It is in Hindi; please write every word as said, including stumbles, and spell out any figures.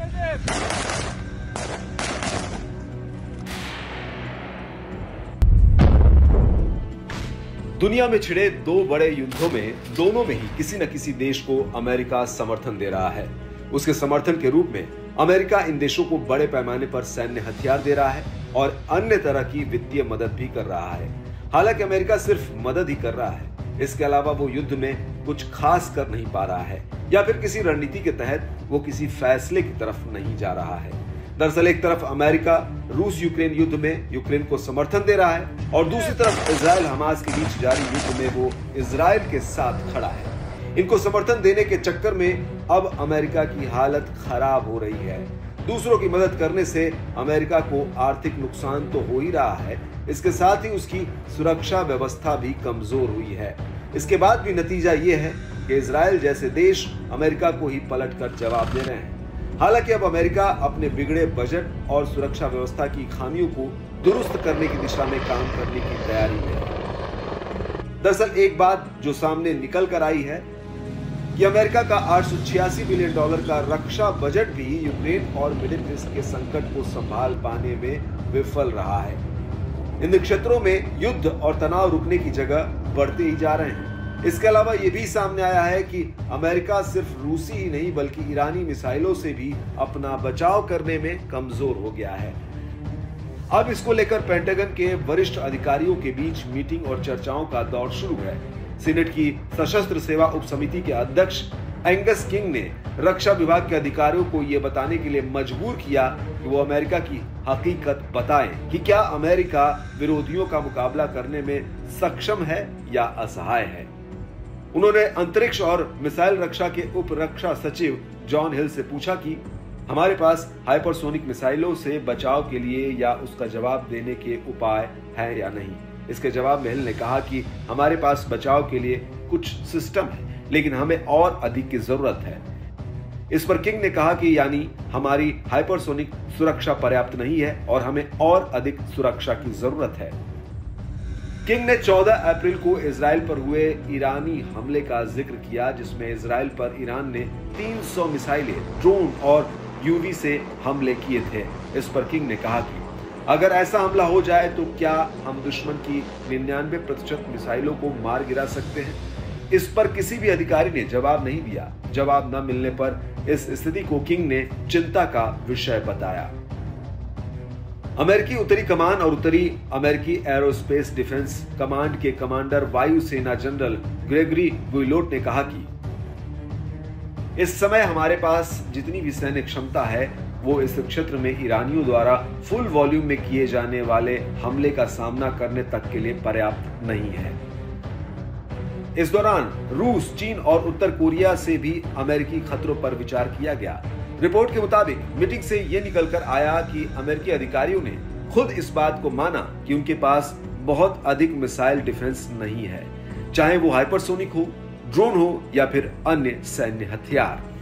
दुनिया में छिड़े दो बड़े युद्धों में दोनों में ही किसी न किसी देश को अमेरिका समर्थन दे रहा है। उसके समर्थन के रूप में अमेरिका इन देशों को बड़े पैमाने पर सैन्य हथियार दे रहा है और अन्य तरह की वित्तीय मदद भी कर रहा है। हालांकि अमेरिका सिर्फ मदद ही कर रहा है, इसके अलावा वो युद्ध में कुछ खास कर नहीं पा रहा है या फिर किसी रणनीति के तहत वो किसी फैसले की तरफ नहीं जा रहा है। दरअसल एक तरफ अमेरिका रूस यूक्रेन युद्ध में यूक्रेन को समर्थन दे रहा है और दूसरी तरफ इजराइल हमास के बीच जारी युद्ध में वो इजराइल के साथ खड़ा है। इनको समर्थन देने के चक्कर में अब अमेरिका की हालत खराब हो रही है। दूसरों की मदद करने से अमेरिका को आर्थिक नुकसान तो हो ही रहा है, इसके साथ ही उसकी सुरक्षा व्यवस्था भी कमजोर हुई है। इसके बाद भी नतीजा ये है कि इजराइल जैसे देश अमेरिका को ही पलट कर जवाब दे रहे हैं। हालांकि अब अमेरिका अपने बिगड़े बजट और सुरक्षा व्यवस्था की खामियों को दुरुस्त करने की दिशा में काम करने की तैयारी में है। दरअसल एक बात जो सामने निकल कर आई है कि अमेरिका का आठ सौ छियासी बिलियन डॉलर का रक्षा बजट भी यूक्रेन और मिडिल ईस्ट के संकट को संभाल पाने में विफल रहा है। इन क्षेत्रों में युद्ध और तनाव रुकने की जगह बढ़ते ही जा रहे हैं। इसके अलावा यह भी सामने आया है कि अमेरिका सिर्फ रूसी ही नहीं बल्कि ईरानी मिसाइलों से भी अपना बचाव करने में कमजोर हो गया है। अब इसको लेकर पेंटागन के वरिष्ठ अधिकारियों के बीच मीटिंग और चर्चाओं का दौर शुरू है। सीनेट की सशस्त्र सेवा उप समिति के अध्यक्ष एंगस किंग ने रक्षा विभाग के अधिकारियों को यह बताने के लिए मजबूर किया कि वो अमेरिका की हकीकत बताएं कि क्या अमेरिका विरोधियों का मुकाबला करने में सक्षम है या असहाय है। उन्होंने अंतरिक्ष और मिसाइल रक्षा के उप रक्षा सचिव जॉन हिल से पूछा कि हमारे पास हाइपरसोनिक मिसाइलों से बचाव के लिए या उसका जवाब देने के उपाय हैं या नहीं। इसके जवाब में हिल ने कहा कि हमारे पास बचाव के लिए कुछ सिस्टम है, लेकिन हमें और अधिक की जरूरत है। इस पर किंग ने कहा कि यानी हमारी हाइपरसोनिक सुरक्षा पर्याप्त नहीं है और हमें और अधिक सुरक्षा की जरूरत है। किंग ने चौदह अप्रैल को इजराइल पर हुए ईरानी हमले का जिक्र किया, जिसमें इजराइल पर ईरान ने तीन सौ मिसाइलें, ड्रोन और यूवी से हमले किए थे। इस पर किंग ने कहा कि अगर ऐसा हमला हो जाए तो क्या हम दुश्मन की निन्यानवे प्रतिशत मिसाइलों को मार गिरा सकते हैं। इस पर किसी भी अधिकारी ने जवाब नहीं दिया। जवाब न मिलने पर इस स्थिति को किंग ने चिंता का विषय बताया। अमेरिकी उत्तरी कमान और उत्तरी अमेरिकी एरोस्पेस डिफेंस कमांड के कमांडर वायुसेना जनरल ग्रेगरी गुइलोट ने कहा कि इस समय हमारे पास जितनी भी सैन्य क्षमता है वो इस क्षेत्र में ईरानियों द्वारा फुल वॉल्यूम में किए जाने वाले हमले का सामना करने तक के लिए पर्याप्त नहीं है। इस दौरान रूस, चीन और उत्तर कोरिया से भी अमेरिकी खतरों पर विचार किया गया। रिपोर्ट के मुताबिक मीटिंग से यह निकलकर आया कि अमेरिकी अधिकारियों ने खुद इस बात को माना कि उनके पास बहुत अधिक मिसाइल डिफेंस नहीं है, चाहे वो हाइपरसोनिक हो, ड्रोन हो या फिर अन्य सैन्य हथियार।